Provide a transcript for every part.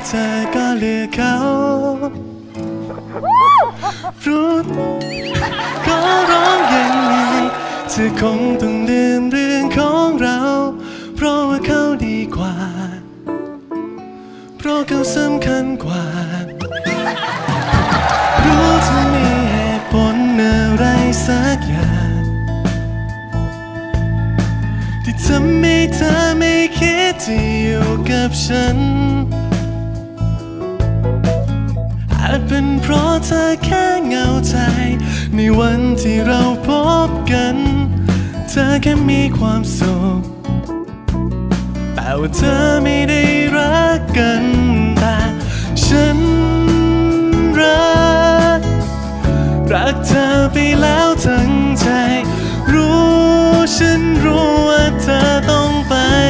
เธอก็เลือกเขารู้ก็ร้องยังไงเธอคงต้องลืมเรื่องของเราเพราะว่าเขาดีกว่าเพราะเขาสำคัญกว่ารู้เธอมีเหตุผลอะไรสักอย่างที่ทำให้เธอไม่คิดจะอยู่กับฉันอาจเป็นเพราะเธอแค่เหงาใจในวันที่เราพบกันเธอแค่มีความสุขแต่ว่าเธอไม่ได้รักกันแต่ฉันรักเธอไปแล้วทั้งใจฉันรู้ว่าเธอต้องไป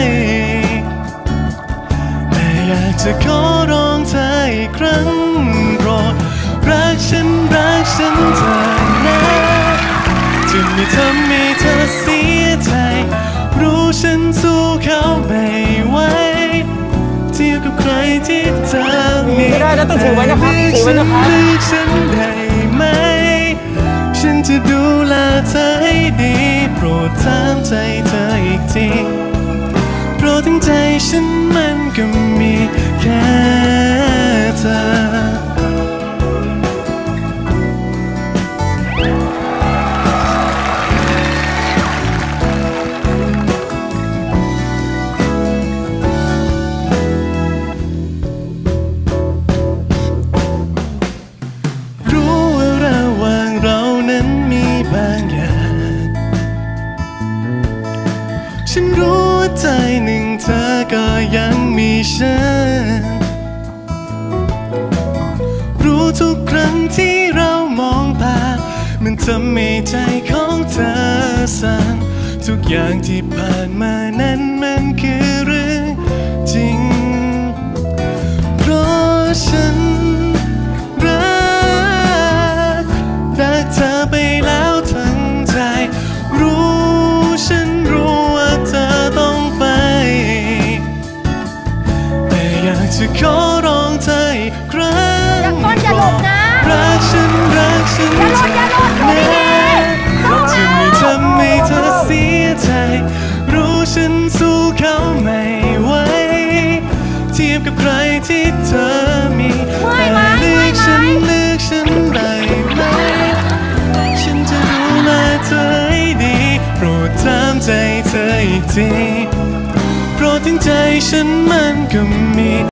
แต่อยากจะขอร้องเธออีกครั้งโปรดรักฉันเธอนะจะไม่ทำให้เธอเสียใจรู้ฉันสู้เขาไม่ไหวเทียบกับใครที่เธอมีไม่ได้แล้วต้องถือไว้นะครับถือไว้นะครับฉันได้ไหมฉันจะดูแลเธอให้ดีโปรดถามใจเธออีกทีโปรดทั้งใจฉันมันก็มีแค่เธอฉันรู้ว่าใจหนึ่งเธอก็ยังมีฉันรู้ทุกครั้งที่เรามองตามันทำให้ใจของเธอสั่นทุกอย่างที่ผ่านมานั้นมันคือเรื่องจริงเพราะฉันรักเธอไปแล้วทั้งใจฉันรู้ว่าเธอต้องไปแต่อยากจะขอร้องเธออีกครั้งอย่าหลุดนะรักฉันเธอนะจะไม่ทำให้เธอเสียใจรู้ฉันสู้เขาไม่ไหวเทียบกับใครที่เธอมีแต่เลือกฉันได้ไหมฉันจะดูแลเธอให้ดีโปรดถามใจเธออีกทีเพราะถึงใจฉันมันก็มี